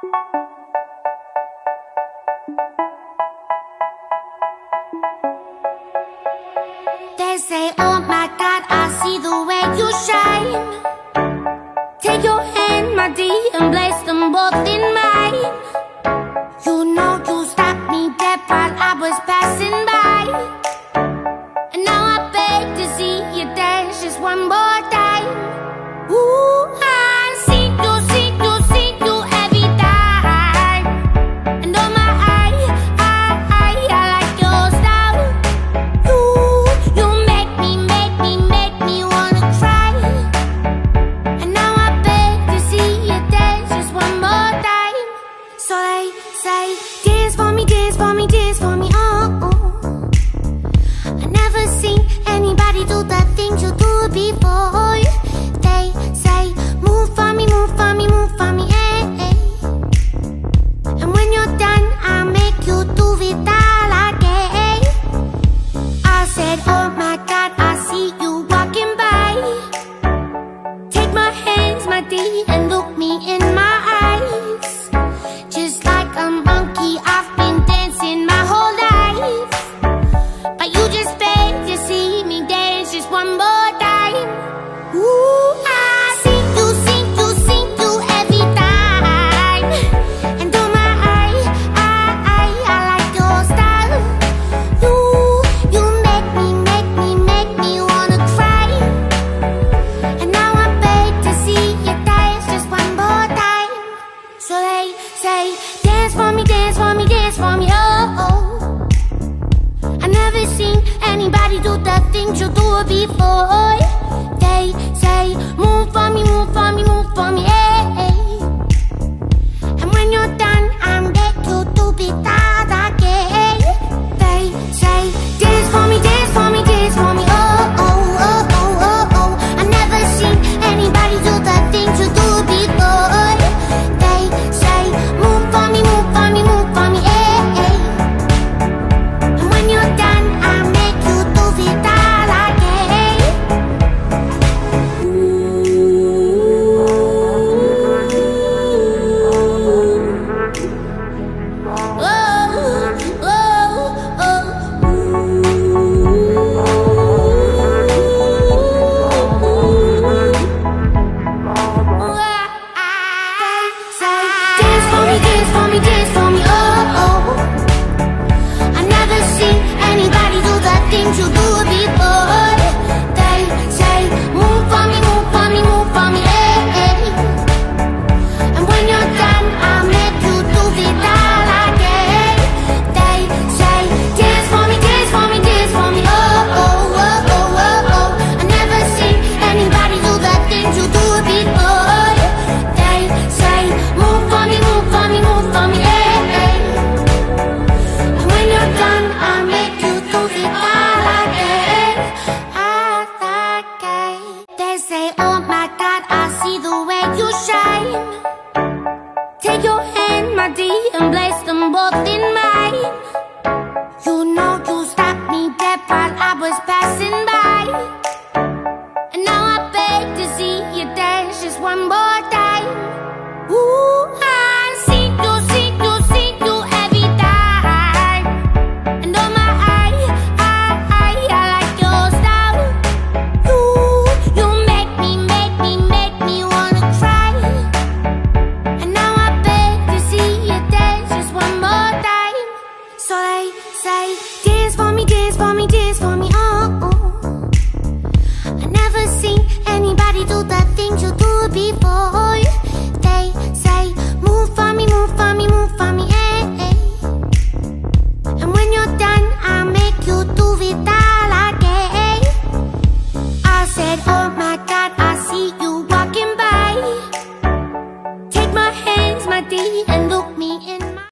They say, oh my God, I see the way you shine. Take your hand, my dear, and place them both in mine. You know you stopped me dead while I was passing by. And now I beg to see you dance just one more time. Ooh, I see you every time. And oh my, I like your style. You make me wanna cry. And now I beg to see you dance just one more time. So they say, dance for me, dance for me, dance for me, oh, oh. I never seen anybody do the things you do before. They say, move for me, move for me, move for me, eh, eh. And when you're done, I'll make you do it all again. I said, oh my God, I see you walking by. Take my hands, my dear, and look me in my eyes. Just like a monkey, I've been dancing my whole life. But you just beg to see me dance just one more time. Ooh, I see you every time. And oh my, I like your style. You make me wanna cry. And now I beg to see you dance just one more time. So they say, dance for me, dance for me, dance for me, oh, oh. I never seen anybody do the things you do before. They say, move for me, move for me, move for me, eh, eh. And when you're done, I'll make you do it all again. They say, dance for me, dance for me, dance for me, oh, oh, oh, oh, oh, oh. I never seen anybody do the things you do before. They say, move for me, move for me, move for me, eh, eh. And when you're done, I'll make you do it all again. You do before. They say, move for me, move for me, move for me, eh, eh. And when you're done, I'll make you do it all again. They say, dance for me, dance for me, dance for me, oh, oh, oh, oh, oh, oh. I never seen anybody do the things you do before. They say, move for me, move for me, move for me, eh, eh. And when you're done, I'll make you do it all. They say, oh my God, I see the way you shine. Take your hand, my dear, and place them both in mine.